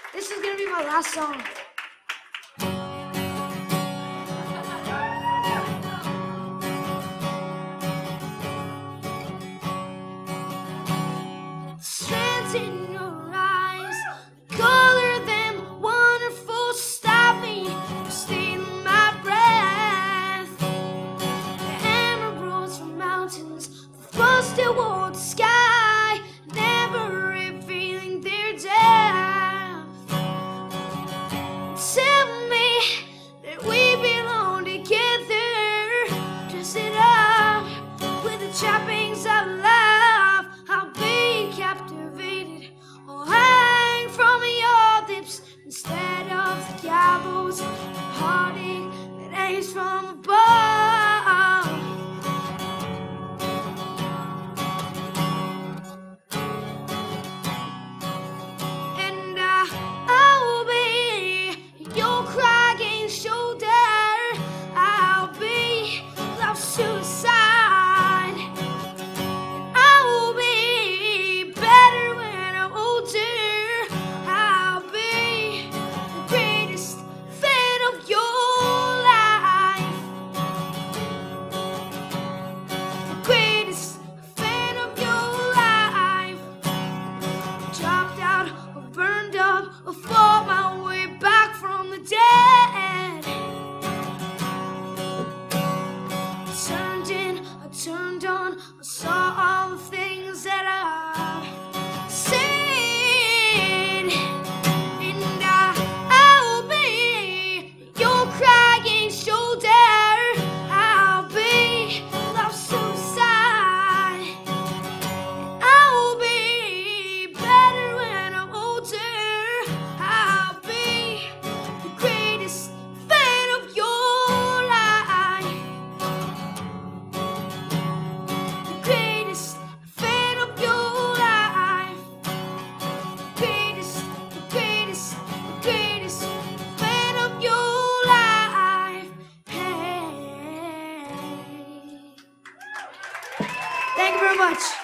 This is gonna be my last song. Strands in your eyes, color them wonderful, stop me from stealing my breath. The emeralds from mountains, thrust toward the sky, never revealing their depth. Tell me that we belong together, dress it up with the trappings of love. I'll be captivated or hang from your lips instead of the gallows, heartache that hangs from above. And I'll be your crying shoulder. I'll be love suicide. I'll be better when I'm older. I'll be the greatest fan of your life. The greatest fan of your life. Dropped out or burned up or fought my way back from the dead. I turned on, I saw all the things that I've seen. And I'll be your crying shoulder. I'll be love suicide. I'll be better when I'm older. I'll be the greatest fan of your life. The greatest fan of your life. The greatest fan of your life. Hey. Thank you very much.